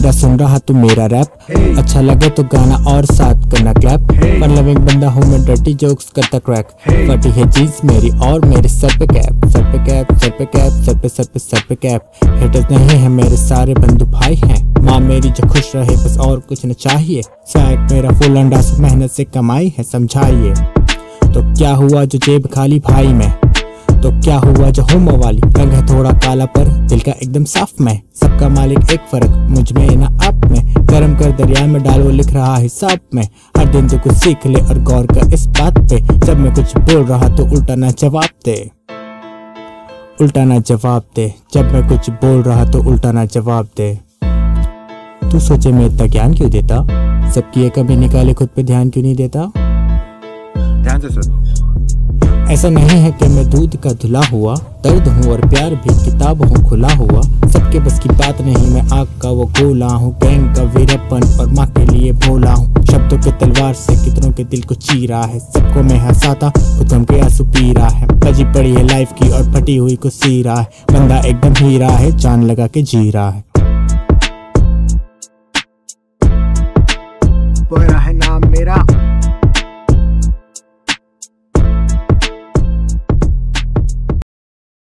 क्या सुन रहा तू मेरा रैप? अच्छा लगे तो गाना और साथ करना क्लैप। पर लविंग बंदा हूँ मैं, डर्टी जोक्स करता क्रैक। फटी है जीन्स मेरी और मेरे सर पे कैप, सर पे कैप, सर पे कैप, सर पे सर पे सर पे कैप। हेटर्स नहीं है मेरे सारे बंधु भाई हैं। माँ मेरी जो खुश रहे बस और कुछ न चाहिए। सैक मेरा फुल अंडास मेहनत से कमाई है, समझाइए। तो क्या हुआ जो जेब खाली भाई में, तो क्या हुआ जो हूँ मवाली। रंग है थोड़ा काला पर दिल का एकदम साफ मैं। सबका मालिक एक फर्क मुझ में ना आप में। गर्म कर दरिया में डाल वो लिख रहा हिसाब में। हर दिन तो कुछ सीख ले और गौर कर इस बात पे। जब मैं कुछ बोल रहा तो उल्टा ना जवाब दे, उल्टा ना जवाब दे। जब मैं कुछ बोल रहा तो उल्टा ना जवाब दे। तू सोचे मैं इतना ज्ञान क्यों देता, सबकी ये कमी निकाले खुद पे ध्यान क्यों नहीं देता। ध्यान से सुन। ऐसा नहीं है कि मैं दूध का धुला हुआ, दर्द हूँ और प्यार भी किताब हूँ खुला हुआ। सबके बस की बात नहीं, मैं आग का वो गोला हूँ। गैंग का वीरपन और माँ के लिए भोला हूँ। शब्दों के तलवार से कितनों के दिल को चीरा है। सबको मैं हंसाता खुद गम के आंसू पी रहा है। बजी पड़ी है लाइफ की और फटी हुई को सी रहा है। बंदा एकदम हीरा है, जान लगा के जी रहा है। बोरा है नाम मेरा।